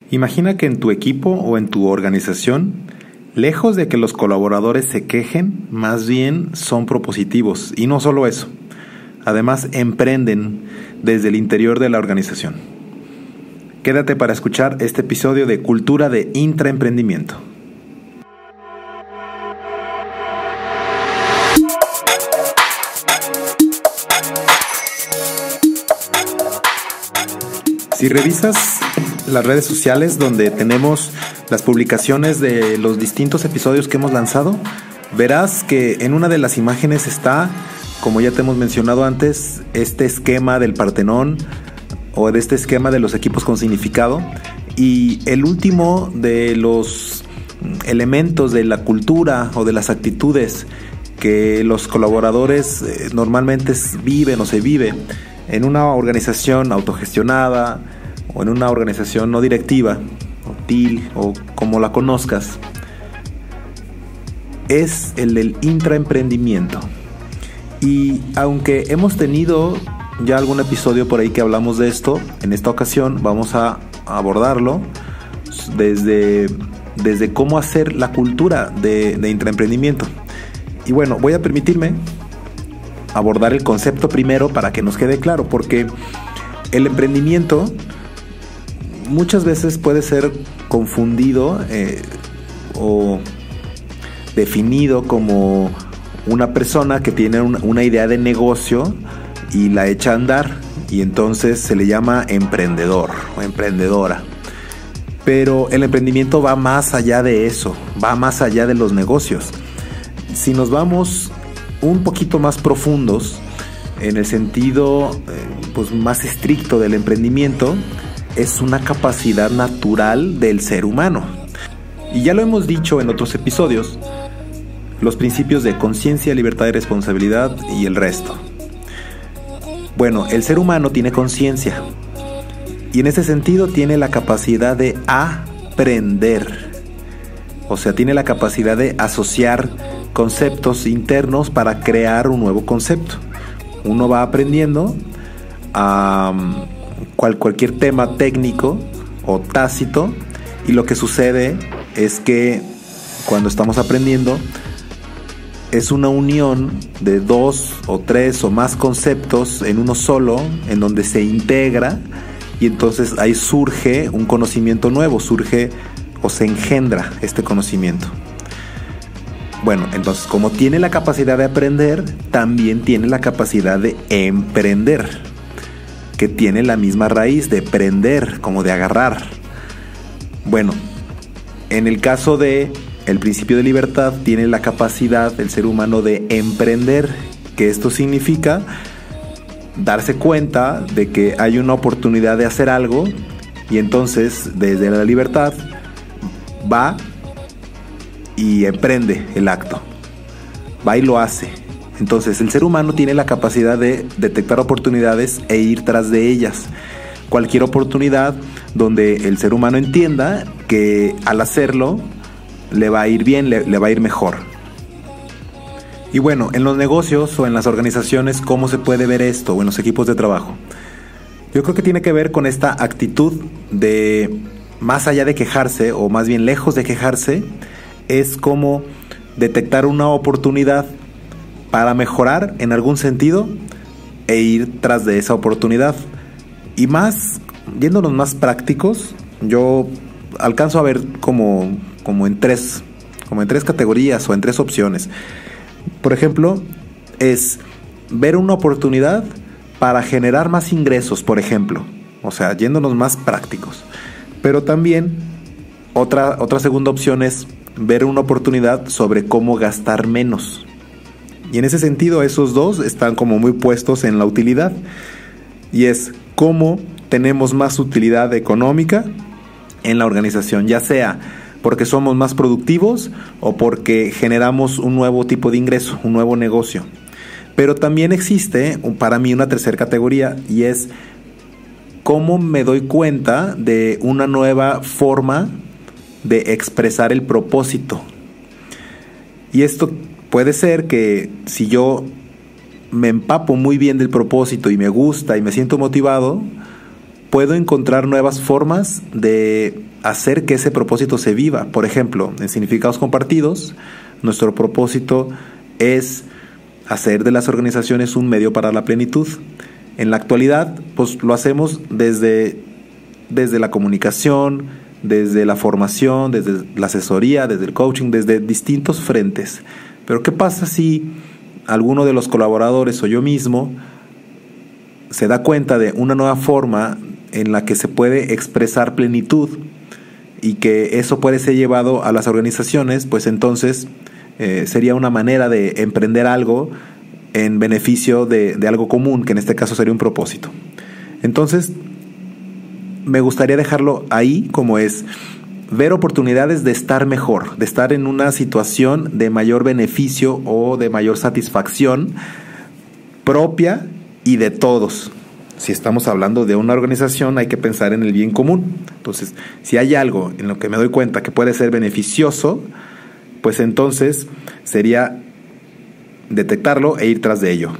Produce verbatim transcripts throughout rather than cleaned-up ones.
Imagina que en tu equipo o en tu organización, lejos de que los colaboradores se quejen, más bien son propositivos. Y no solo eso, además emprenden desde el interior de la organización. Quédate para escuchar este episodio de Cultura de Intraemprendimiento. Si revisas las redes sociales donde tenemos las publicaciones de los distintos episodios que hemos lanzado, verás que en una de las imágenes está, como ya te hemos mencionado antes, este esquema del Partenón o de este esquema de los equipos con significado, y el último de los elementos de la cultura o de las actitudes que los colaboradores eh, normalmente viven o se vive en una organización autogestionada o en una organización no directiva, o T I L, o como la conozcas, es el del intraemprendimiento. Y aunque hemos tenido ya algún episodio por ahí que hablamos de esto, en esta ocasión vamos a abordarlo desde, desde cómo hacer la cultura de, de intraemprendimiento. Y bueno, voy a permitirme abordar el concepto primero para que nos quede claro, porque el emprendimiento muchas veces puede ser confundido eh, o definido como una persona que tiene una, una idea de negocio y la echa a andar, y entonces se le llama emprendedor o emprendedora. Pero el emprendimiento va más allá de eso, va más allá de los negocios. Si nos vamos un poquito más profundos en el sentido eh, pues más estricto del emprendimiento, es una capacidad natural del ser humano. Y ya lo hemos dicho en otros episodios, los principios de conciencia, libertad y responsabilidad y el resto. Bueno, el ser humano tiene conciencia y en ese sentido tiene la capacidad de aprender. O sea, tiene la capacidad de asociar conceptos internos para crear un nuevo concepto. Uno va aprendiendo a cual, cualquier tema técnico o tácito, y lo que sucede es que cuando estamos aprendiendo es una unión de dos o tres o más conceptos en uno solo, en donde se integra, y entonces ahí surge un conocimiento nuevo, surge o se engendra este conocimiento. Bueno, entonces como tiene la capacidad de aprender, también tiene la capacidad de emprender, que tiene la misma raíz de prender, como de agarrar. Bueno, en el caso de el principio de libertad, tiene la capacidad del ser humano de emprender, que esto significa darse cuenta de que hay una oportunidad de hacer algo, y entonces desde la libertad va y emprende el acto, va y lo hace. Entonces el ser humano tiene la capacidad de detectar oportunidades e ir tras de ellas. Cualquier oportunidad donde el ser humano entienda que al hacerlo le va a ir bien, le, le va a ir mejor. Y bueno, en los negocios o en las organizaciones, ¿cómo se puede ver esto? O en los equipos de trabajo. Yo creo que tiene que ver con esta actitud de, más allá de quejarse, o más bien lejos de quejarse, es como detectar una oportunidad para mejorar en algún sentido e ir tras de esa oportunidad. Y más, yéndonos más prácticos, yo alcanzo a ver como, como en tres, como en tres categorías o en tres opciones. Por ejemplo, es ver una oportunidad para generar más ingresos, por ejemplo. O sea, yéndonos más prácticos. Pero también otra, otra segunda opción es ver una oportunidad sobre cómo gastar menos. Y en ese sentido, esos dos están como muy puestos en la utilidad. Y es cómo tenemos más utilidad económica en la organización, ya sea porque somos más productivos o porque generamos un nuevo tipo de ingreso, un nuevo negocio. Pero también existe para mí una tercera categoría, y es cómo me doy cuenta de una nueva forma de expresar el propósito. Y esto puede ser que si yo me empapo muy bien del propósito y me gusta y me siento motivado, puedo encontrar nuevas formas de hacer que ese propósito se viva. Por ejemplo, en Significados Compartidos, nuestro propósito es hacer de las organizaciones un medio para la plenitud. En la actualidad, pues lo hacemos desde, desde la comunicación, desde la formación, desde la asesoría, desde el coaching, desde distintos frentes. Pero ¿qué pasa si alguno de los colaboradores o yo mismo se da cuenta de una nueva forma en la que se puede expresar plenitud y que eso puede ser llevado a las organizaciones? Pues entonces eh, sería una manera de emprender algo en beneficio de, de algo común, que en este caso sería un propósito. Entonces, me gustaría dejarlo ahí como es: ver oportunidades de estar mejor, de estar en una situación de mayor beneficio o de mayor satisfacción propia y de todos. Si estamos hablando de una organización, hay que pensar en el bien común. Entonces, si hay algo en lo que me doy cuenta que puede ser beneficioso, pues entonces sería detectarlo e ir tras de ello.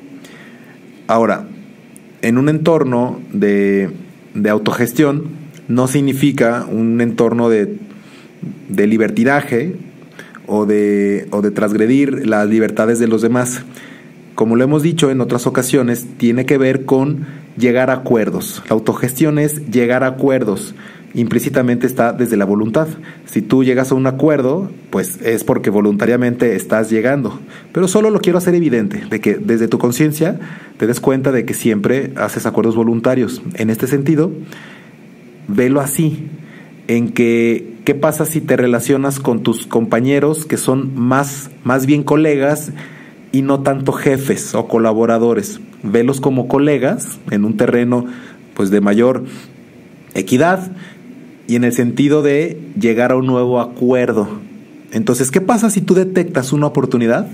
Ahora, en un entorno de, de autogestión, no significa un entorno de, de libertinaje o de, o de transgredir las libertades de los demás. Como lo hemos dicho en otras ocasiones, tiene que ver con llegar a acuerdos. La autogestión es llegar a acuerdos. Implícitamente está desde la voluntad. Si tú llegas a un acuerdo, pues es porque voluntariamente estás llegando. Pero solo lo quiero hacer evidente, de que desde tu conciencia te des cuenta de que siempre haces acuerdos voluntarios. En este sentido, velo así, en que ¿qué pasa si te relacionas con tus compañeros que son más, más bien colegas y no tanto jefes o colaboradores? Velos como colegas en un terreno pues de mayor equidad y en el sentido de llegar a un nuevo acuerdo. Entonces, ¿qué pasa si tú detectas una oportunidad?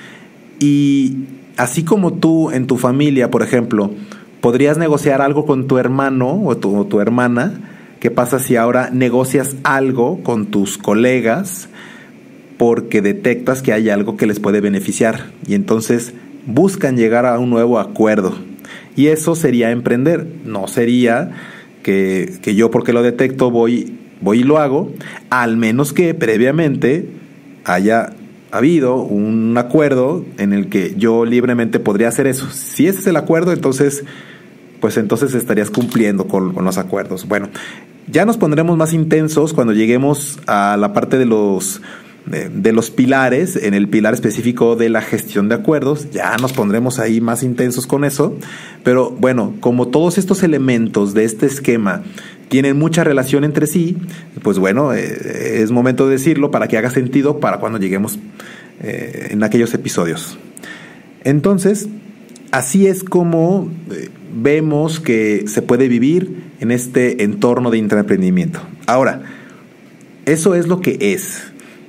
Y así como tú en tu familia, por ejemplo, podrías negociar algo con tu hermano o tu, o tu hermana, ¿qué pasa si ahora negocias algo con tus colegas porque detectas que hay algo que les puede beneficiar? Y entonces buscan llegar a un nuevo acuerdo. Y eso sería emprender. No sería que, que yo, porque lo detecto, voy, voy y lo hago, al menos que previamente haya habido un acuerdo en el que yo libremente podría hacer eso. Si ese es el acuerdo, entonces, pues entonces estarías cumpliendo con, con los acuerdos. Bueno, ya nos pondremos más intensos cuando lleguemos a la parte de los De, de los pilares, en el pilar específico de la gestión de acuerdos. Ya nos pondremos ahí más intensos con eso. Pero bueno, como todos estos elementos de este esquema tienen mucha relación entre sí, pues bueno, eh, es momento de decirlo para que haga sentido para cuando lleguemos eh, en aquellos episodios. Entonces, así es como eh, vemos que se puede vivir en este entorno de intraemprendimiento. Ahora, eso es lo que es,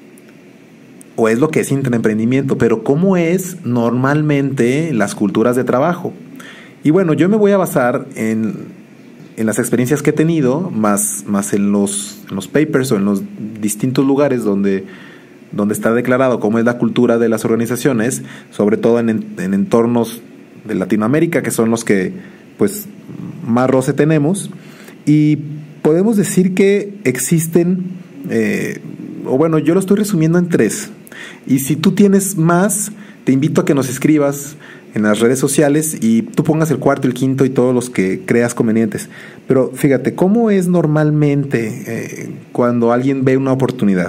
o es lo que es intraemprendimiento, pero ¿cómo es normalmente las culturas de trabajo? Y bueno, yo me voy a basar en, en las experiencias que he tenido, más, más en, los, en los papers o en los distintos lugares donde, donde está declarado cómo es la cultura de las organizaciones, sobre todo en, en entornos de Latinoamérica, que son los que pues más roce tenemos. Y podemos decir que existen, eh, o bueno, yo lo estoy resumiendo en tres. Y si tú tienes más, te invito a que nos escribas en las redes sociales y tú pongas el cuarto, el quinto y todos los que creas convenientes. Pero fíjate, ¿cómo es normalmente eh, cuando alguien ve una oportunidad?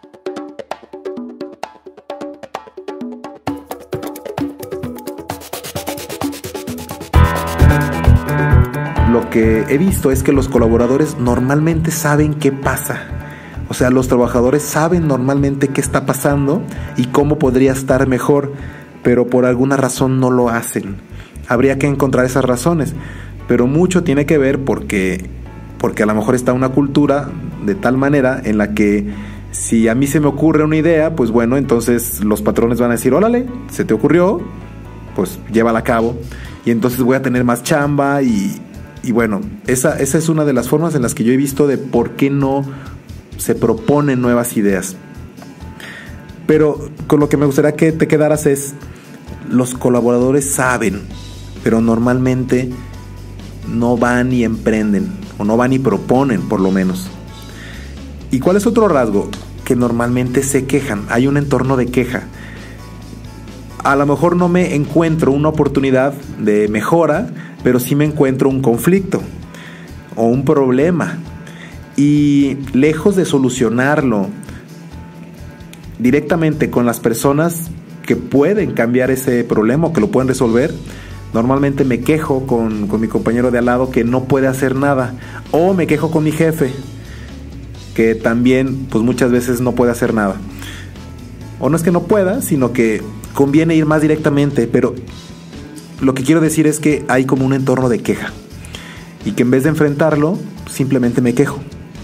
Lo que he visto es que los colaboradores normalmente saben qué pasa. O sea, los trabajadores saben normalmente qué está pasando y cómo podría estar mejor, pero por alguna razón no lo hacen. Habría que encontrar esas razones, pero mucho tiene que ver porque, porque a lo mejor está una cultura de tal manera en la que si a mí se me ocurre una idea, pues bueno, entonces los patrones van a decir, órale, se te ocurrió, pues llévala a cabo, y entonces voy a tener más chamba y, y bueno, esa, esa es una de las formas en las que yo he visto de por qué no se proponen nuevas ideas. Pero con lo que me gustaría que te quedaras es, los colaboradores saben, pero normalmente no van y emprenden, o no van y proponen por lo menos. ¿Y cuál es otro rasgo? Que normalmente se quejan, hay un entorno de queja. A lo mejor no me encuentro una oportunidad de mejora, pero sí me encuentro un conflicto o un problema. Y lejos de solucionarlo directamente con las personas que pueden cambiar ese problema o que lo pueden resolver, normalmente me quejo con, con mi compañero de al lado que no puede hacer nada, o me quejo con mi jefe que también pues muchas veces no puede hacer nada. O no es que no pueda, sino que conviene ir más directamente, pero lo que quiero decir es que hay como un entorno de queja y que en vez de enfrentarlo simplemente me quejo.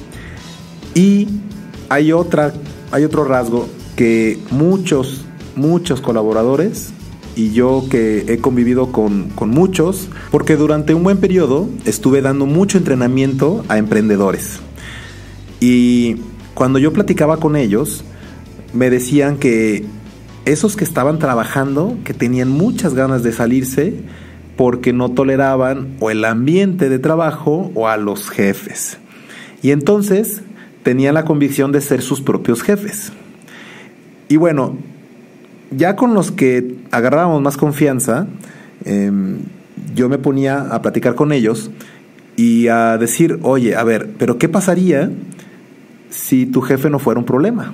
Y hay otra, hay otro rasgo que muchos, muchos colaboradores, y yo que he convivido con, con muchos, porque durante un buen periodo estuve dando mucho entrenamiento a emprendedores. Y cuando yo platicaba con ellos, me decían que esos que estaban trabajando, que tenían muchas ganas de salirse porque no toleraban o el ambiente de trabajo o a los jefes. Y entonces tenían la convicción de ser sus propios jefes. Y bueno, ya con los que agarrábamos más confianza, eh, yo me ponía a platicar con ellos y a decir, oye, a ver, ¿pero qué pasaría si tu jefe no fuera un problema?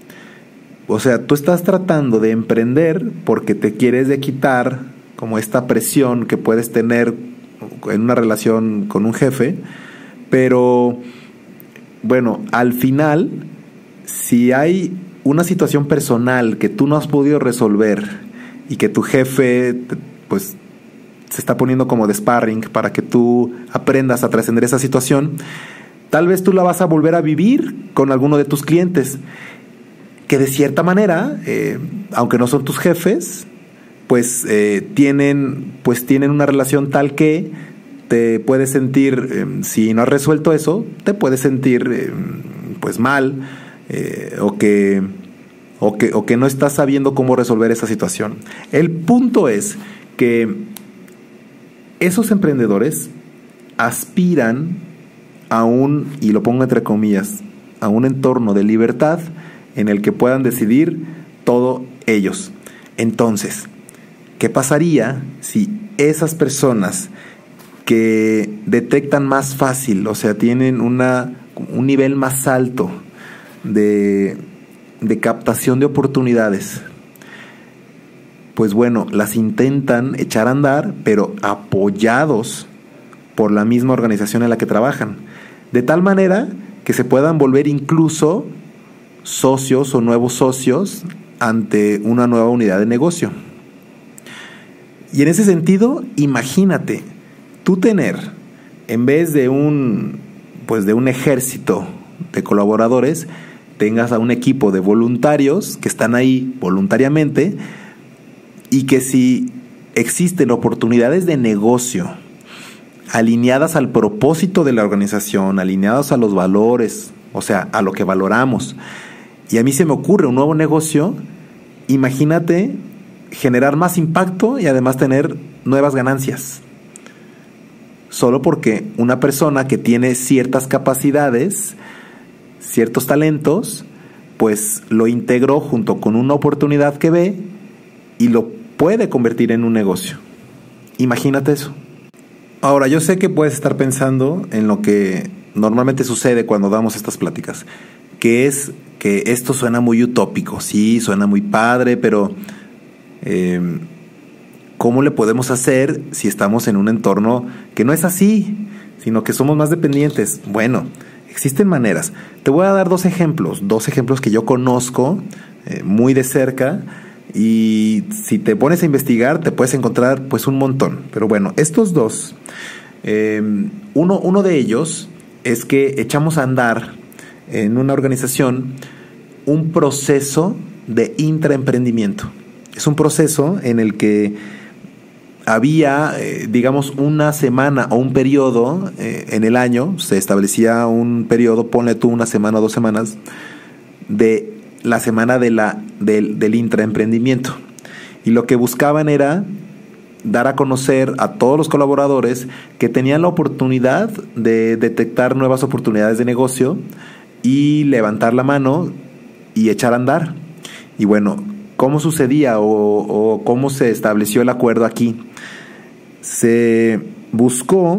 O sea, tú estás tratando de emprender porque te quieres de quitar como esta presión que puedes tener en una relación con un jefe, pero bueno, al final, si hay una situación personal que tú no has podido resolver y que tu jefe pues se está poniendo como de sparring para que tú aprendas a trascender esa situación, tal vez tú la vas a volver a vivir con alguno de tus clientes que de cierta manera, eh, aunque no son tus jefes, pues eh, tienen pues tienen una relación tal que te puedes sentir, eh, si no has resuelto eso, te puedes sentir eh, pues mal, eh, o que o que o que no estás sabiendo cómo resolver esa situación. El punto es que esos emprendedores aspiran a un, y lo pongo entre comillas, a un entorno de libertad en el que puedan decidir todo ellos. Entonces, ¿qué pasaría si esas personas que detectan más fácil, o sea, tienen una, un nivel más alto de, de captación de oportunidades, pues bueno, las intentan echar a andar, pero apoyados por la misma organización en la que trabajan, de tal manera que se puedan volver incluso socios o nuevos socios ante una nueva unidad de negocio? Y en ese sentido, imagínate tú tener, en vez de un pues de un ejército de colaboradores, tengas a un equipo de voluntarios que están ahí voluntariamente, y que si existen oportunidades de negocio alineadas al propósito de la organización, alineadas a los valores, o sea, a lo que valoramos, y a mí se me ocurre un nuevo negocio, imagínate generar más impacto y además tener nuevas ganancias. Solo porque una persona que tiene ciertas capacidades, ciertos talentos, pues lo integró junto con una oportunidad que ve y lo puede convertir en un negocio. Imagínate eso. Ahora, yo sé que puedes estar pensando en lo que normalmente sucede cuando damos estas pláticas, que es que esto suena muy utópico, sí, suena muy padre, pero eh, ¿cómo le podemos hacer si estamos en un entorno que no es así, sino que somos más dependientes? Bueno, existen maneras. Te voy a dar dos ejemplos, dos ejemplos que yo conozco eh, muy de cerca, y si te pones a investigar te puedes encontrar pues un montón. Pero bueno, estos dos, eh, uno, uno de ellos es que echamos a andar en una organización un proceso de intraemprendimiento. Es un proceso en el que había, eh, digamos, una semana o un periodo eh, en el año, se establecía un periodo, ponle tú una semana o dos semanas, de la semana de la, del, del intraemprendimiento. Y lo que buscaban era dar a conocer a todos los colaboradores que tenían la oportunidad de detectar nuevas oportunidades de negocio y levantar la mano y echar a andar. Y bueno, ¿cómo sucedía o, o cómo se estableció el acuerdo aquí? Se buscó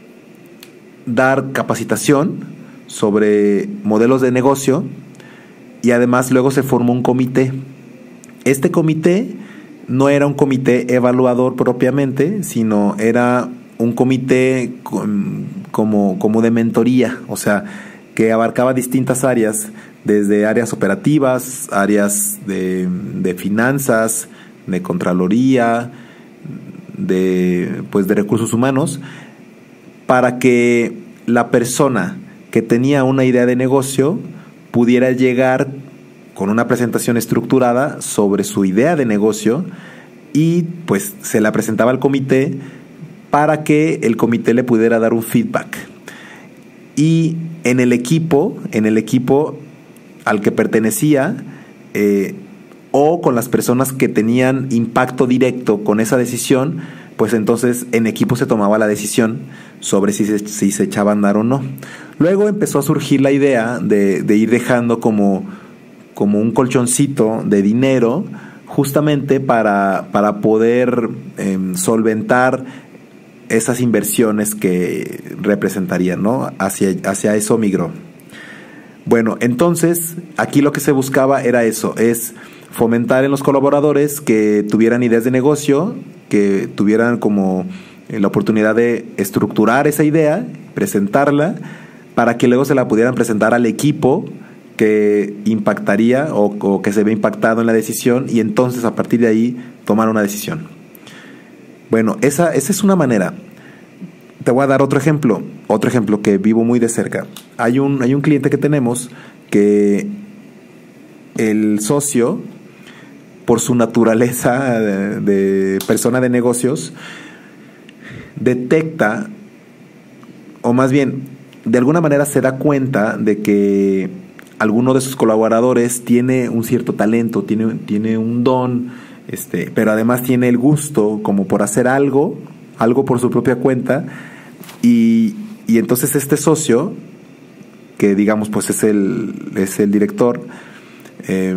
dar capacitación sobre modelos de negocio y además luego se formó un comité. Este comité no era un comité evaluador propiamente, sino era un comité como, como de mentoría, o sea, que abarcaba distintas áreas, desde áreas operativas, áreas de, de finanzas, de contraloría, de, pues de recursos humanos, para que la persona que tenía una idea de negocio pudiera llegar con una presentación estructurada sobre su idea de negocio y pues se la presentaba al comité para que el comité le pudiera dar un feedback. Y en el equipo, en el equipo al que pertenecía, eh, o con las personas que tenían impacto directo con esa decisión, pues entonces en equipo se tomaba la decisión sobre si se, si se echaba a andar o no. Luego empezó a surgir la idea de, de ir dejando como, como un colchoncito de dinero justamente para, para poder eh, solventar esas inversiones que representarían, ¿no? Hacia, hacia eso migró. Bueno, entonces aquí lo que se buscaba era eso, es fomentar en los colaboradores que tuvieran ideas de negocio, que tuvieran como la oportunidad de estructurar esa idea, presentarla, para que luego se la pudieran presentar al equipo que impactaría o, o que se ve impactado en la decisión, y entonces a partir de ahí tomar una decisión. Bueno, esa, esa es una manera. Te voy a dar otro ejemplo, otro ejemplo que vivo muy de cerca. Hay un, hay un cliente que tenemos que el socio, por su naturaleza de, de persona de negocios, detecta, o más bien, de alguna manera se da cuenta de que alguno de sus colaboradores tiene un cierto talento, tiene, tiene un don, este, pero además tiene el gusto como por hacer algo, algo por su propia cuenta, y, y entonces este socio, que digamos pues es el, es el director, eh,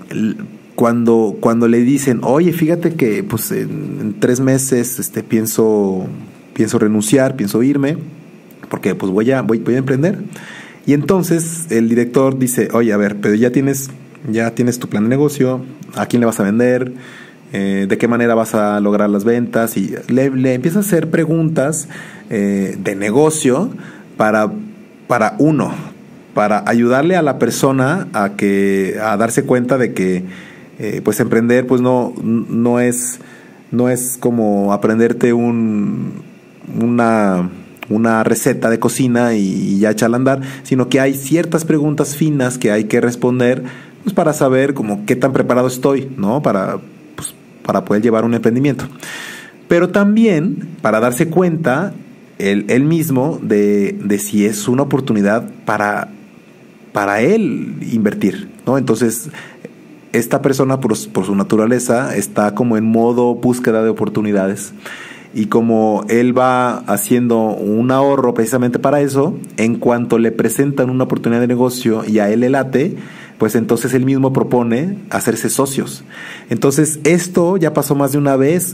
cuando, cuando le dicen, oye, fíjate que pues en, en tres meses este, pienso, pienso renunciar, pienso irme, porque pues voy a, voy, voy a emprender. Y entonces el director dice, oye, a ver, pero ya tienes, ya tienes tu plan de negocio, ¿a quién le vas a vender? Eh, ¿de qué manera vas a lograr las ventas? Y le, le empieza a hacer preguntas eh, de negocio para, para uno, para ayudarle a la persona a que a darse cuenta de que eh, pues emprender pues no, no es no es como aprenderte un una una receta de cocina y, y ya echarla a andar, sino que hay ciertas preguntas finas que hay que responder pues para saber como qué tan preparado estoy, ¿no? Para pues, para poder llevar un emprendimiento. Pero también para darse cuenta él, él mismo de, de si es una oportunidad para para él invertir, ¿no? Entonces, esta persona por, por su naturaleza está como en modo búsqueda de oportunidades, y como él va haciendo un ahorro precisamente para eso, en cuanto le presentan una oportunidad de negocio y a él le late, pues entonces él mismo propone hacerse socios. Entonces, esto ya pasó más de una vez,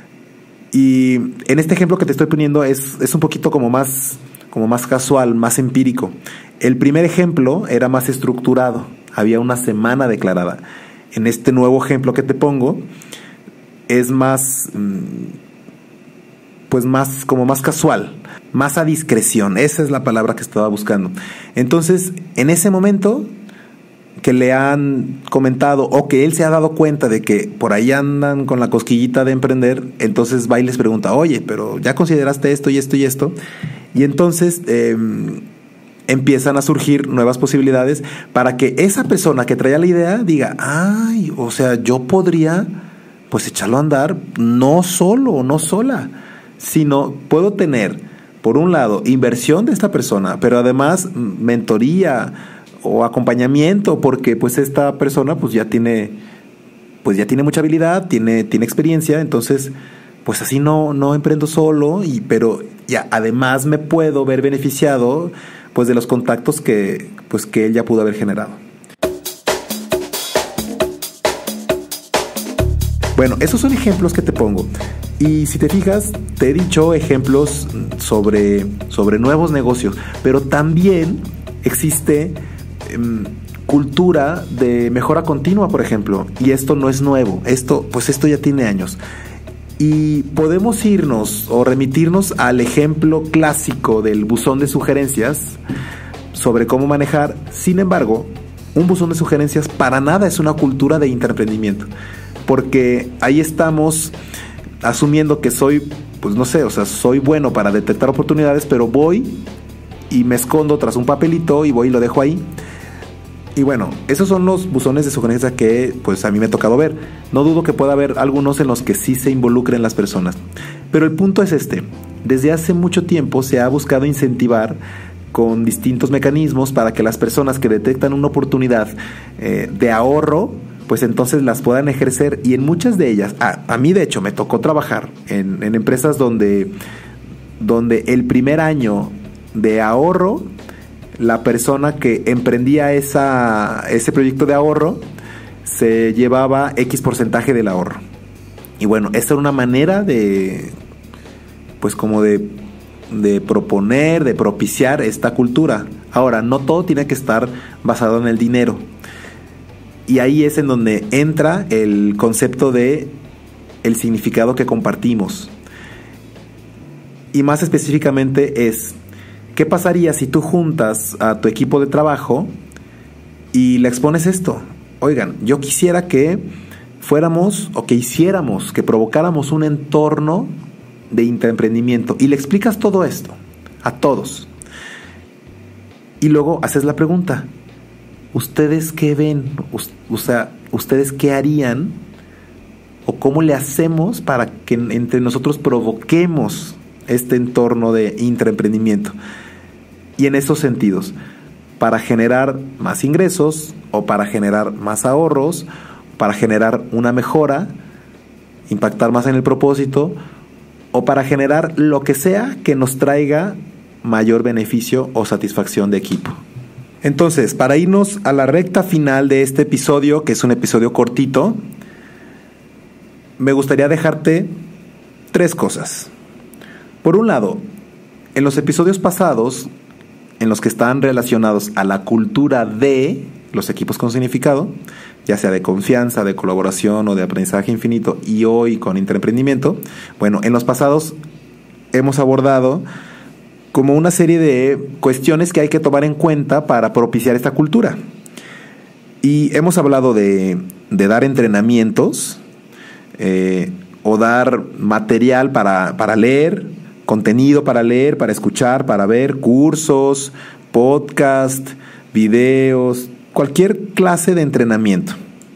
y en este ejemplo que te estoy poniendo es, es un poquito como más, como más casual, más empírico. El primer ejemplo era más estructurado, había una semana declarada. En este nuevo ejemplo que te pongo es más, pues más, como más casual, más a discreción. Esa es la palabra que estaba buscando. Entonces, en ese momento que le han comentado o que él se ha dado cuenta de que por ahí andan con la cosquillita de emprender, entonces va y les pregunta, oye, pero ¿ya consideraste esto y esto y esto? Y entonces eh, empiezan a surgir nuevas posibilidades para que esa persona que traía la idea diga, ay, o sea, yo podría pues echarlo a andar no solo, no sola, sino puedo tener, por un lado, inversión de esta persona, pero además mentoría o acompañamiento, porque pues esta persona pues ya tiene pues ya tiene mucha habilidad, tiene, tiene experiencia, entonces pues así no, no emprendo solo, y pero ya además me puedo ver beneficiado pues de los contactos que, pues que él ya pudo haber generado. Bueno, esos son ejemplos que te pongo. Y si te fijas, te he dicho ejemplos sobre, sobre nuevos negocios, pero también existe eh, cultura de mejora continua, por ejemplo, y esto no es nuevo, esto, pues esto ya tiene años. Y podemos irnos o remitirnos al ejemplo clásico del buzón de sugerencias sobre cómo manejar. Sin embargo, un buzón de sugerencias para nada es una cultura de intraemprendimiento, porque ahí estamos asumiendo que soy, pues no sé, o sea, soy bueno para detectar oportunidades, pero voy y me escondo tras un papelito y voy y lo dejo ahí. Y bueno, esos son los buzones de sugerencias que pues a mí me ha tocado ver. No dudo que pueda haber algunos en los que sí se involucren las personas. Pero el punto es este: desde hace mucho tiempo se ha buscado incentivar con distintos mecanismos para que las personas que detectan una oportunidad eh, de ahorro, pues entonces las puedan ejercer. Y en muchas de ellas, a, a mí de hecho me tocó trabajar en, en empresas donde, donde el primer año de ahorro, la persona que emprendía esa, ese proyecto de ahorro se llevaba X porcentaje del ahorro. Y bueno, esta era una manera de, pues como de, de proponer, de propiciar esta cultura. Ahora, no todo tiene que estar basado en el dinero. Y ahí es en donde entra el concepto de el significado que compartimos. Y más específicamente es: ¿qué pasaría si tú juntas a tu equipo de trabajo y le expones esto? Oigan, yo quisiera que fuéramos o que hiciéramos, que provocáramos un entorno de intraemprendimiento, y le explicas todo esto a todos. Y luego haces la pregunta: ¿ustedes qué ven? O sea, ¿ustedes qué harían? ¿O cómo le hacemos para que entre nosotros provoquemos este entorno de intraemprendimiento? Y en esos sentidos, para generar más ingresos o para generar más ahorros, para generar una mejora, impactar más en el propósito, o para generar lo que sea que nos traiga mayor beneficio o satisfacción de equipo. Entonces, para irnos a la recta final de este episodio, que es un episodio cortito, me gustaría dejarte tres cosas. Por un lado, en los episodios pasados, en los que están relacionados a la cultura de los equipos con significado, ya sea de confianza, de colaboración o de aprendizaje infinito, y hoy con intraemprendimiento, bueno, en los pasados hemos abordado como una serie de cuestiones que hay que tomar en cuenta para propiciar esta cultura. Y hemos hablado de, de dar entrenamientos eh, o dar material para, para leer, contenido para leer, para escuchar, para ver, cursos, podcast, videos, cualquier clase de entrenamiento.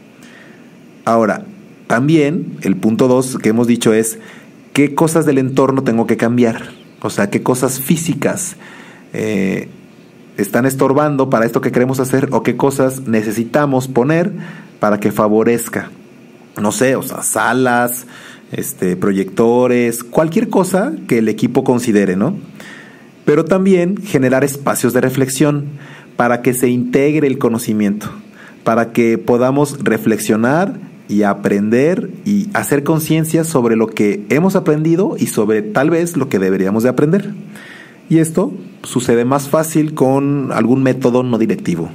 Ahora, también el punto dos que hemos dicho es: ¿qué cosas del entorno tengo que cambiar? O sea, ¿qué cosas físicas eh, están estorbando para esto que queremos hacer, o qué cosas necesitamos poner para que favorezca? No sé, o sea, salas, este, proyectores, cualquier cosa que el equipo considere, ¿no? Pero también generar espacios de reflexión para que se integre el conocimiento, para que podamos reflexionar y aprender y hacer conciencia sobre lo que hemos aprendido y sobre tal vez lo que deberíamos de aprender. Y esto sucede más fácil con algún método no directivo.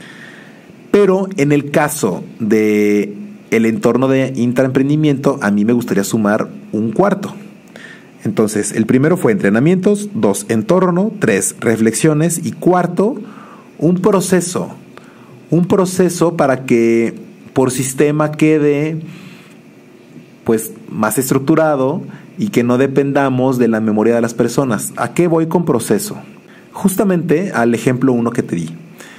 Pero en el caso de el entorno de intraemprendimiento, a mí me gustaría sumar un cuarto. Entonces, el primero fue entrenamientos, dos, entorno, tres, reflexiones, y cuarto, un proceso. Un proceso para que por sistema quede pues más estructurado y que no dependamos de la memoria de las personas. ¿A qué voy con proceso? Justamente al ejemplo uno que te di.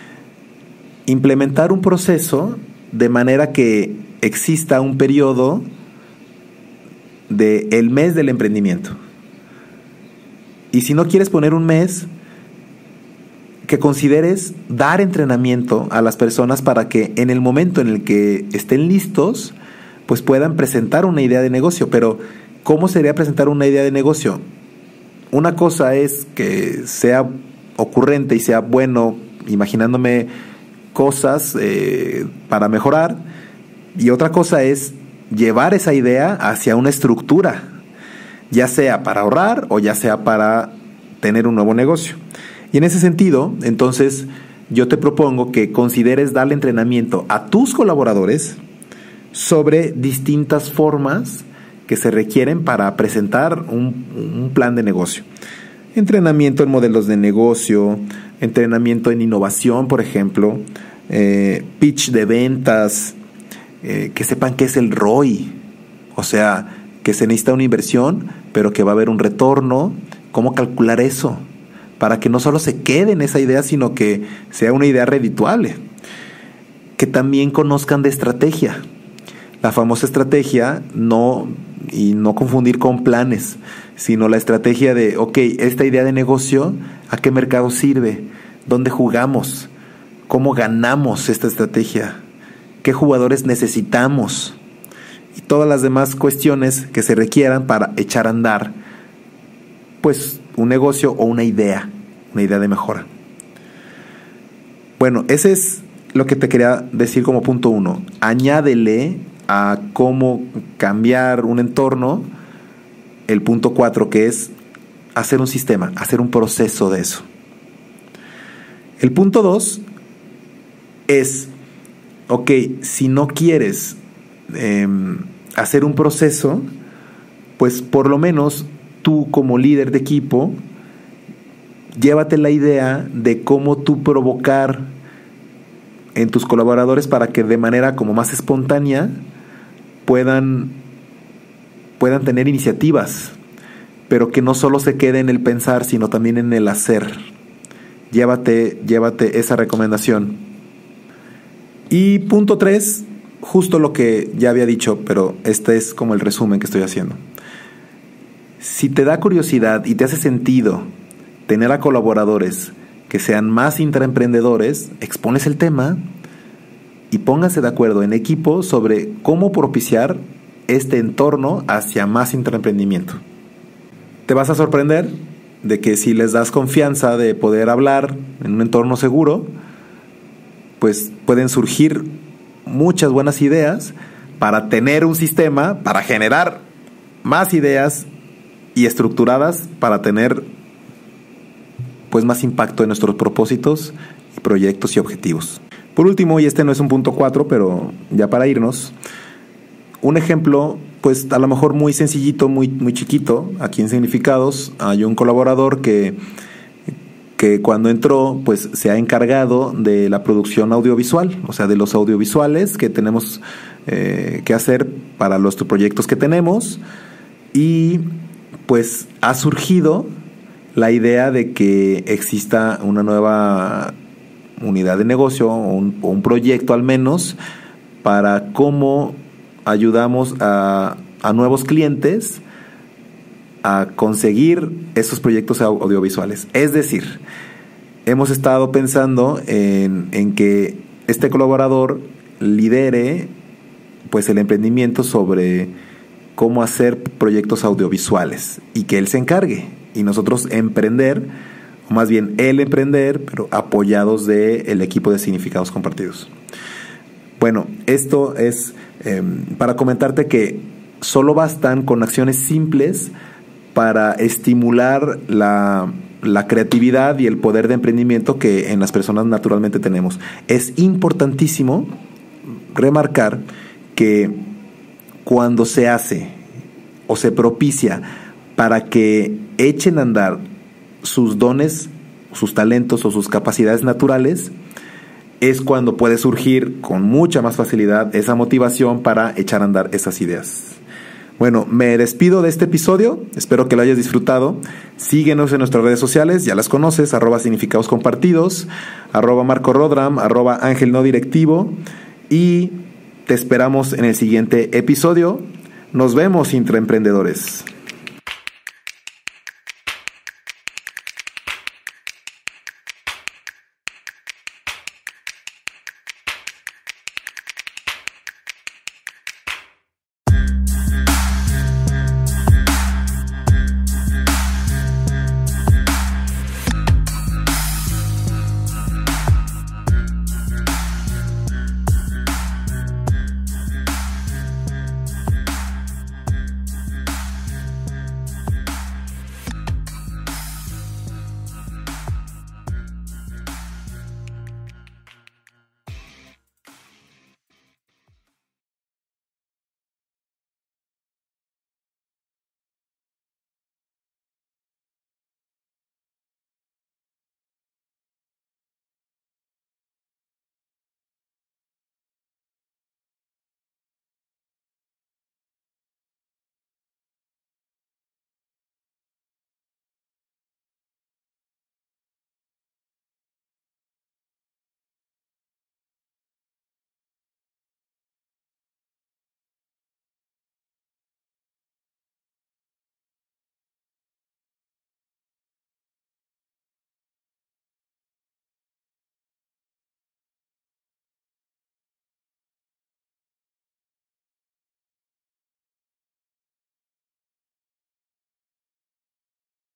Implementar un proceso de manera que exista un periodo del mes del emprendimiento. Y si no quieres poner un mes, que consideres dar entrenamiento a las personas para que en el momento en el que estén listos, pues puedan presentar una idea de negocio. Pero ¿cómo sería presentar una idea de negocio? Una cosa es que sea ocurrente y sea bueno imaginándome cosas eh, para mejorar, y otra cosa es llevar esa idea hacia una estructura, ya sea para ahorrar o ya sea para tener un nuevo negocio. Y en ese sentido, entonces, yo te propongo que consideres darle entrenamiento a tus colaboradores sobre distintas formas que se requieren para presentar un, un plan de negocio. Entrenamiento en modelos de negocio, entrenamiento en innovación, por ejemplo, eh, pitch de ventas, eh, que sepan qué es el R O I, o sea, que se necesita una inversión, pero que va a haber un retorno, cómo calcular eso, para que no solo se quede en esa idea, sino que sea una idea redituable. Que también conozcan de estrategia, la famosa estrategia, no, y no confundir con planes, sino la estrategia de, ok, esta idea de negocio, ¿a qué mercado sirve? ¿Dónde jugamos? ¿Cómo ganamos esta estrategia? ¿Qué jugadores necesitamos? Y todas las demás cuestiones que se requieran para echar a andar, pues, un negocio o una idea, una idea de mejora. Bueno, ese es lo que te quería decir como punto uno. Añádele a cómo cambiar un entorno el punto cuatro, que es hacer un sistema, hacer un proceso de eso. El punto dos es, ok, si no quieres eh, hacer un proceso, pues por lo menos tú como líder de equipo, llévate la idea de cómo tú provocar en tus colaboradores para que de manera como más espontánea puedan, puedan tener iniciativas, pero que no solo se quede en el pensar, sino también en el hacer. Llévate, llévate esa recomendación. Y punto tres, justo lo que ya había dicho, pero este es como el resumen que estoy haciendo. Si te da curiosidad y te hace sentido tener a colaboradores que sean más intraemprendedores, expones el tema y pónganse de acuerdo en equipo sobre cómo propiciar este entorno hacia más intraemprendimiento. Te vas a sorprender de que si les das confianza de poder hablar en un entorno seguro, pues pueden surgir muchas buenas ideas para tener un sistema, para generar más ideas y estructuradas para tener pues más impacto en nuestros propósitos, proyectos y objetivos. Por último, y este no es un punto cuatro, pero ya para irnos, un ejemplo, pues a lo mejor muy sencillito, muy, muy chiquito, aquí en Significados, hay un colaborador que, que cuando entró, pues se ha encargado de la producción audiovisual, o sea, de los audiovisuales que tenemos eh, que hacer para los proyectos que tenemos, y pues ha surgido la idea de que exista una nueva unidad de negocio o un, o un proyecto al menos para cómo ayudamos a, a nuevos clientes a conseguir esos proyectos audiovisuales. Es decir, hemos estado pensando en, en que este colaborador lidere pues el emprendimiento sobre cómo hacer proyectos audiovisuales y que él se encargue y nosotros emprender, o más bien él emprender, pero apoyados del equipo de Significados Compartidos. Bueno, esto es eh, para comentarte que solo bastan con acciones simples para estimular la, la creatividad y el poder de emprendimiento que en las personas naturalmente tenemos. Es importantísimo remarcar que cuando se hace o se propicia para que echen a andar sus dones, sus talentos o sus capacidades naturales, es cuando puede surgir con mucha más facilidad esa motivación para echar a andar esas ideas. Bueno, me despido de este episodio, espero que lo hayas disfrutado. Síguenos en nuestras redes sociales, ya las conoces, arroba significados compartidos, arroba Marco Rodram, arroba Ángel No Directivo, y te esperamos en el siguiente episodio. Nos vemos, intraemprendedores.